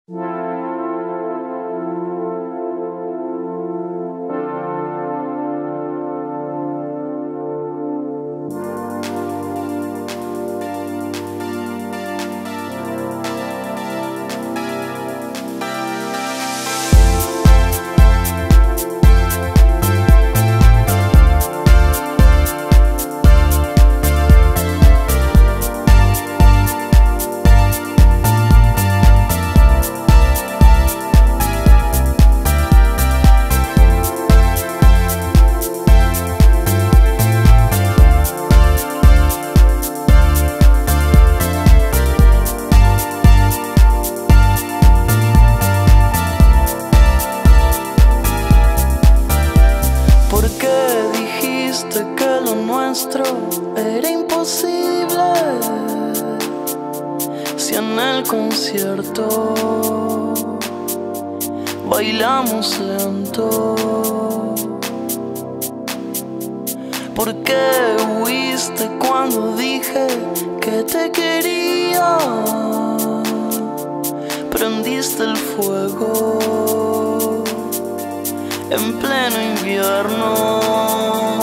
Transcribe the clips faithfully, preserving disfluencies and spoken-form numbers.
Que lo nuestro era imposible, si en el concierto bailamos lento. ¿Por qué huiste cuando dije que te quería? Prendiste el fuego en pleno invierno.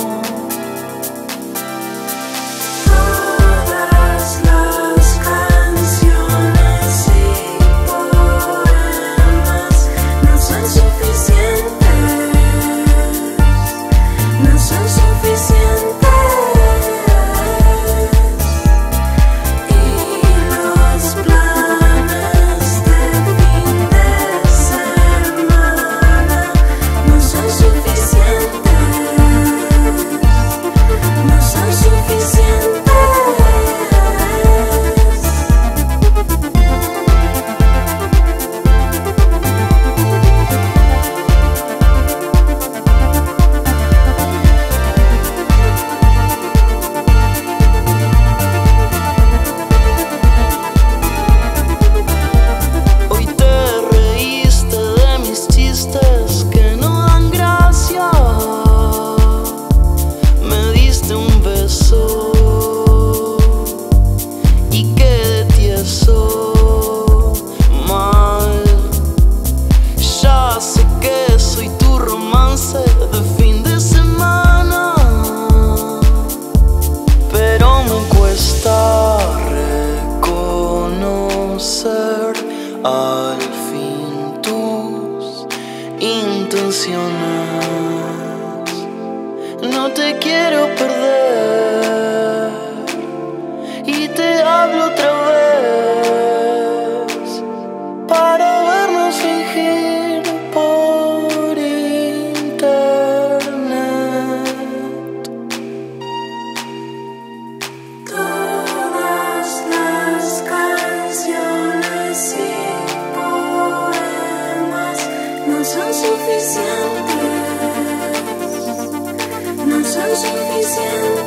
Al fin tus intenciones, no te quiero perder y te hablo otra vez para vernos fingir por internet. Todas las canciones y no son suficientes, no son suficientes.